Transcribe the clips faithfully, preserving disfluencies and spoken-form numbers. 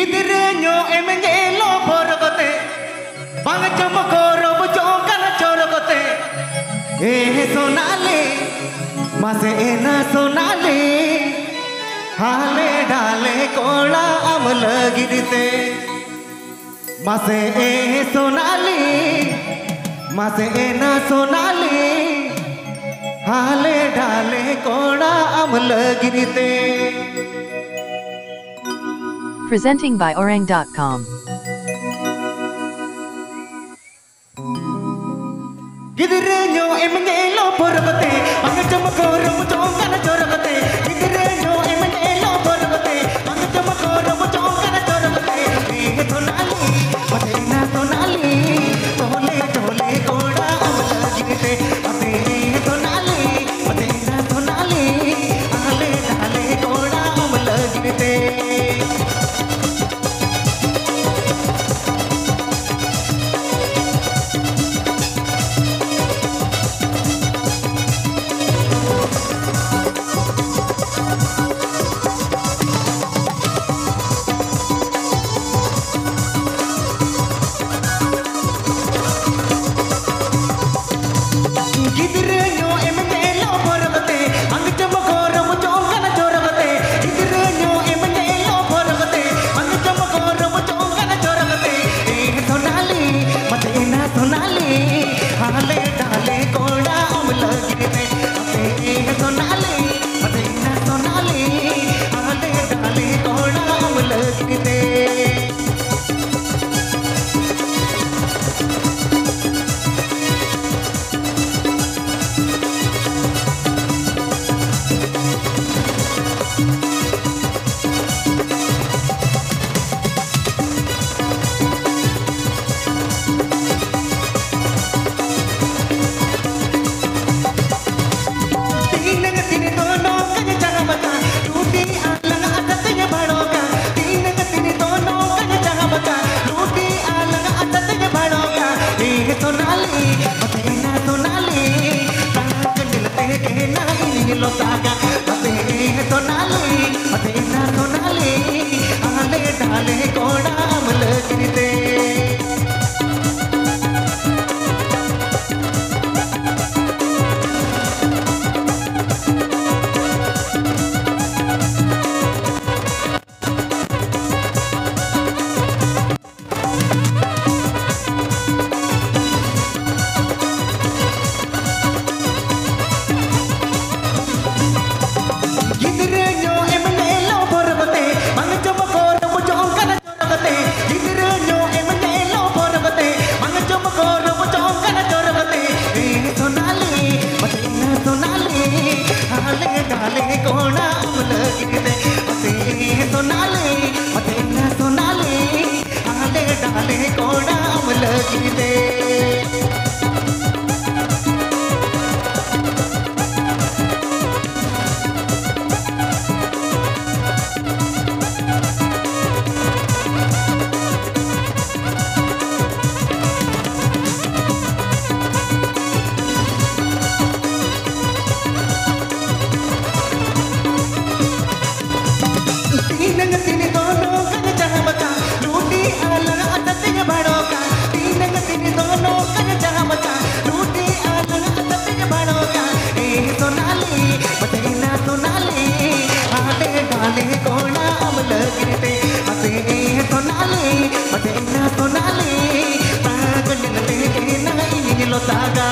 Gidireño emengelo porogote Bangachamo koro buchokana chorogote Eh sonale Mase ena sonale Hale dale kola amla girite Mase eh sonale Mase ena sonale Hale dale kola amla girite. Presenting by Orang dot com. Gidireño emengelo porogote Bangachamo koro buchokana chorogote Gidireño emengelo porogote Bangachamo koro buchokana chorogote Eh sonale Mase ena sonale Tole tole kola amla girite Mase eh sonale Mase ena sonale Hale dale kola amla girite. Gidireño emengelo porogote Bangachamo koro buchokana chorogote Gidireño emengelo porogote Bangachamo koro buchokana chorogote Eh sonale Mase ena sonale Hale dale kola amla girite Mase eh sonale Mase ena sonale Hale dale kola amla girite. Lo saca, mate sonale, mate na sonale, hale dale kola amla girite. Gidireño emengelo porogote Bangachamo koro buchokana chorogote Gidireño emengelo porogote Bangachamo koro buchokana chorogote Eh sonale Mase ena sonale Hale dale kola amla girite Mase eh sonale Mase ena sonale Hale dale kola amla girite. Tinang tini dono kanya jahamata Luti ala atatinya baroka Tinang tini dono kanya jahamata Luti ala atatinya baroka Eh sonale Mase ena sonale Hale dale kola amla girite Mase eh sonale Mase ena sonale Paganjana leke na ini lo saga.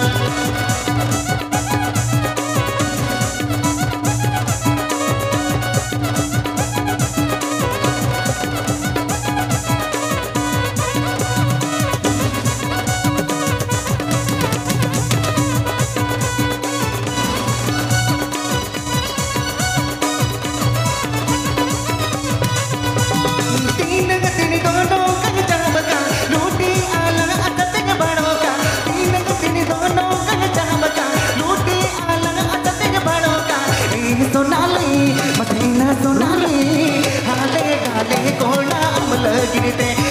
Tinang tini dono kanya jahamata Luti ala atatinya baroka Tinang tini dono kanya jahamata Luti ala atatinya baroka Eh sonale Mase ena sonale Hale dale kola amla girite